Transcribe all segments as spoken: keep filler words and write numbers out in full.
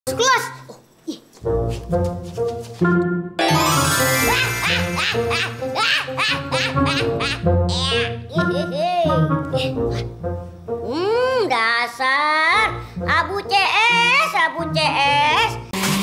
Kelas. Hmm, dasar Abu C S, Abu C S.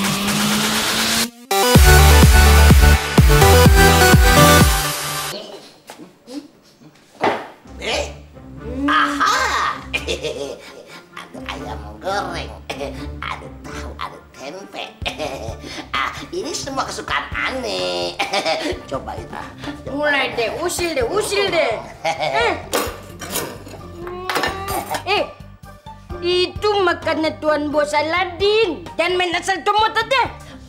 Eh, aha, ada ayam goreng, ada tahu, ada tempe. Ah, ini semua kesukaan aneh. Cobain ah. Mulai deh, usil deh, usil deh. Eh, eh, itu makanan Tuan Bos Aladin. Jangan main asal comot aja.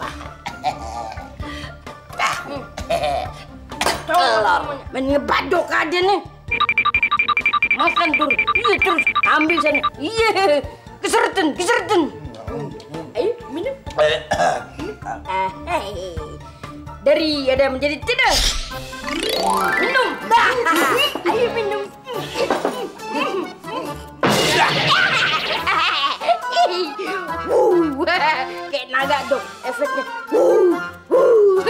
Tahu, Telur. Main ngebadok aja nih. Makan tur, iya terus ambil sana. Iya, keserten, keserten. Ayo minum. Ah, hey. Dari ada menjadi tidak. Minum. Ayo minum. Wuh, kayak naga dong efeknya. Wuh, wuh.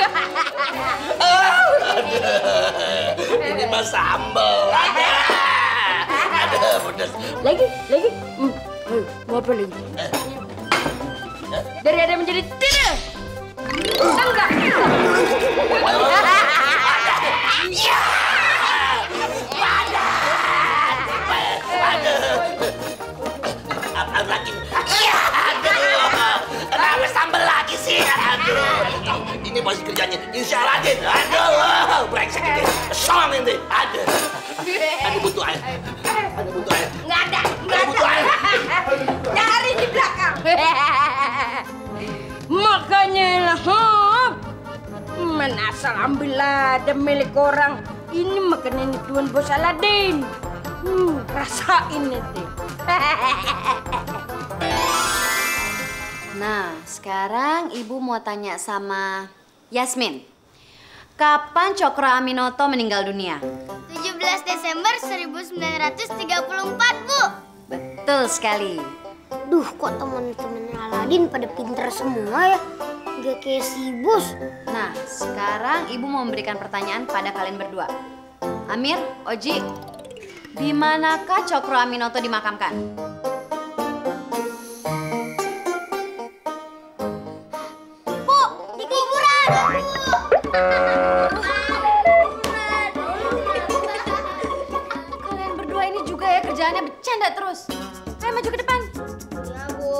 ini mah sambal. Ada, ada pedas. Lagi, lagi. Hmm. Hmm. Mau apa lagi? Dari ada menjadi tidak. Enggak. Ya, padat, padat. Apa lagi? Ya, aduh. Kenapa sambal lagi sih? Aduh. Ini masih kerjanya Insya Aladin. Aduh, brengsek ini. Song ini. Aduh. Ada butuh air. Ada butuh air. Nggak ada, nggak Ada butuh air. Cari di belakang. Makanya lah, hop. Mana asal ambil ada milik orang. Ini makanan Tuan Bos Aladin. Hmm, rasain nanti. Nah, sekarang Ibu mau tanya sama Yasmin. Kapan Cokro Aminoto meninggal dunia? tujuh belas Desember seribu sembilan ratus tiga puluh empat, Bu. Betul sekali. Duh, kok teman-teman Aladin pada pinter semua ya? Gak kayak si Bos. Nah, sekarang Ibu mau memberikan pertanyaan pada kalian berdua. Amir, Oji, di manakah Cokro Aminoto dimakamkan? Bu, di kuburan. Kalian berdua ini juga ya kerjaannya bercanda terus. Ayo maju ke depan. Ya, Bu.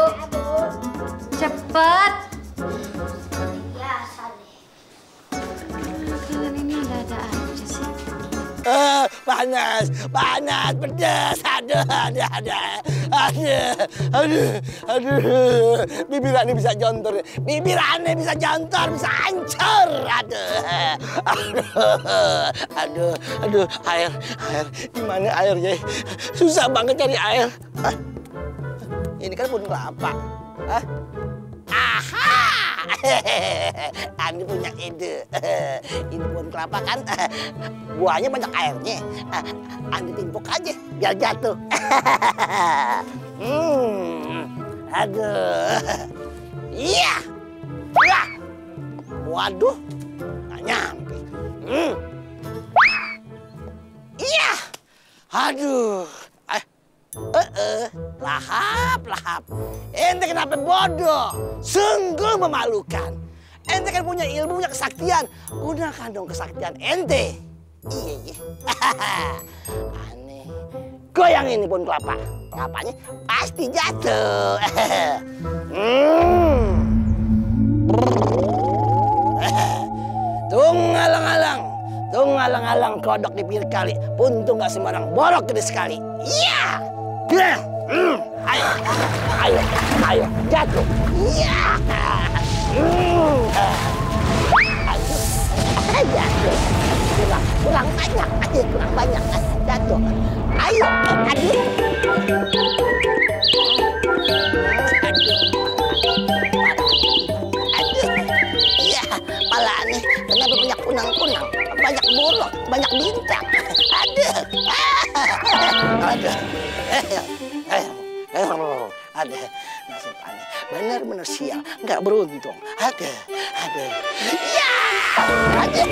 Cepet. Biasa deh. Kalian ini ada-ada aja sih. Eh, panas, panas, pedas, aduh, aduh, aduh, aduh, aduh, aduh, bibir aneh bisa jontor, bibir aneh bisa jontor, bisa hancur, aduh, aduh, aduh, aduh, air, air, gimana airnya? Susah banget cari air. Hah? Ini kan pohon kelapa. Hah? Aha! Andi punya ide. Ini pohon kelapa kan buahnya banyak airnya. Andi timpuk aja biar jatuh. Hmm. Aduh. Iya. Wah. Waduh. Nggak nyampe. Hmm. Iya. Aduh. Eh, eh, lahap, lahap. Ente kenapa bodoh? Sungguh memalukan. Ente kan punya ilmu, punya kesaktian. Gunakan dong kesaktian ente. Iya, iya. Aneh. Goyang ini pohon kelapa. Kelapanya pasti jatuh. Hmm. Tunggalang-alang. Tunggalang-alang kodok di pinggir kali. Puntung gak sembarang borok gede sekali. Iya. Hmm, ayo, ayo, ayo, jatuh. Iya. Hmm. Ayo, jatuh. Kurang, kurang banyak, ayo, kurang banyak, jatuh. Ayo, aduh. Aduh. Aduh. Iya, pala aneh. Kenapa banyak kunang-kunang? Banyak borok, banyak bintang. Aduh. Aduh. Aduh, ada nasib aneh. benar-benar sial, nggak beruntung. Ada, ada. Ya, ada.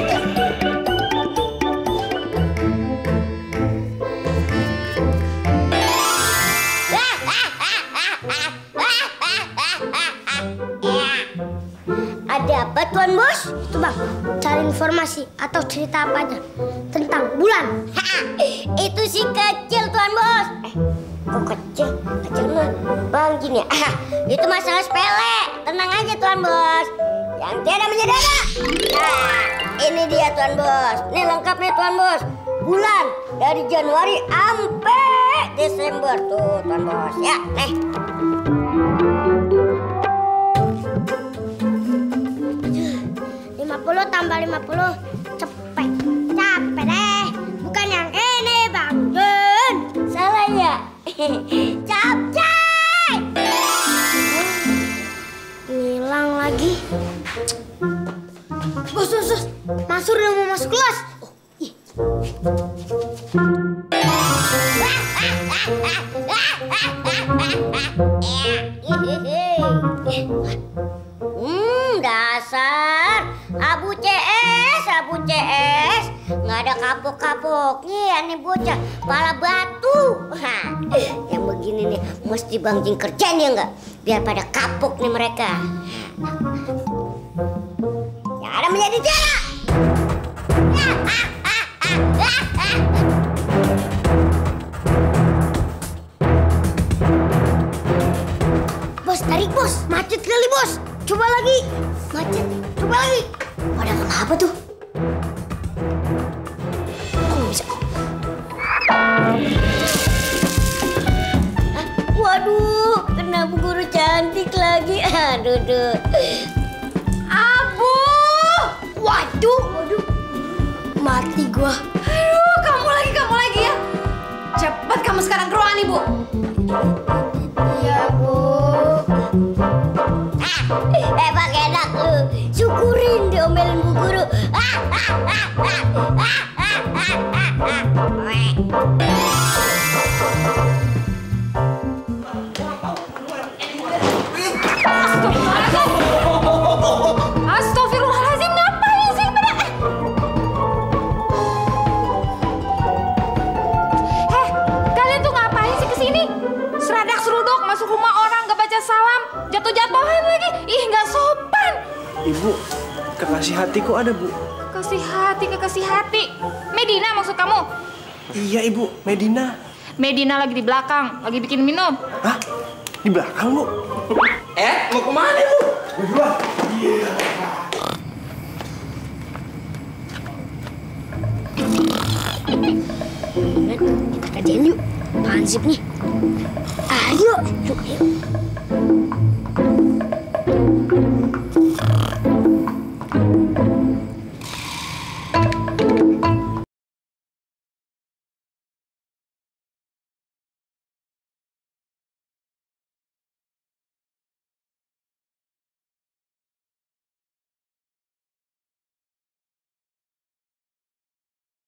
Ada apa Tuan Bos? Itu Bang, cari informasi atau cerita apa aja tentang bulan. Itu si kecil Tuan Bos. Eh, kok kecil? Kecil mah Bang gini. Itu masalah sepele. Tenang aja Tuan Bos. Yang tiada menjadi ada. Nah, ini dia Tuan Bos. Ini lengkapnya Tuan Bos. Bulan dari Januari sampai Desember tuh Tuan Bos. Ya, nih. lima puluh tambah lima puluh cepet. Capek deh. Bukan yang ini Bang Jun. Salah ya? Capcay! Hilang lagi. Bos, bos, bos. Mansur udah mau masuk kelas. Oh, ih. Hmm, dasar Abu C S, Abu C S, nggak ada kapok-kapoknya nih bocah, kepala batu. Hah, yang begini nih mesti Bang Jin kerjain ya nggak, biar pada kapok nih mereka. Yang ada menjadi jala. Bos, tarik bos. Macet kali bos. Coba lagi. Macet. Coba lagi. Pada kenapa tuh? Kok bisa? Hah? Waduh, kena Bu Guru cantik lagi. Aduh, duh. Abu! Waduh, waduh. Mati gua. Aduh, kamu lagi, kamu lagi ya. Cepat kamu sekarang ke ruangan ibu. Iya, Bu. Eh, Bang enak lu. Syukurin diomelin Bu Guru. Astagfirullahaladzim, ngapain sih pada? Heh, kalian tuh ngapain sih kesini? Seradak seruduk masuk rumah orang gak baca salam, jatuh-jatuhan lagi. Ih, nggak sopan. Ibu, kekasih hatiku ada, Bu. Kekasih hati, kekasih hati. Medina maksud kamu? Iya, Ibu. Medina. Medina lagi di belakang, lagi bikin minum. Hah? Di belakang, Bu? Eh, mau kemana, Bu? Berdua. Iya. Kita kerjain yuk. Hansip nih. Ayo. Yuk, ayo.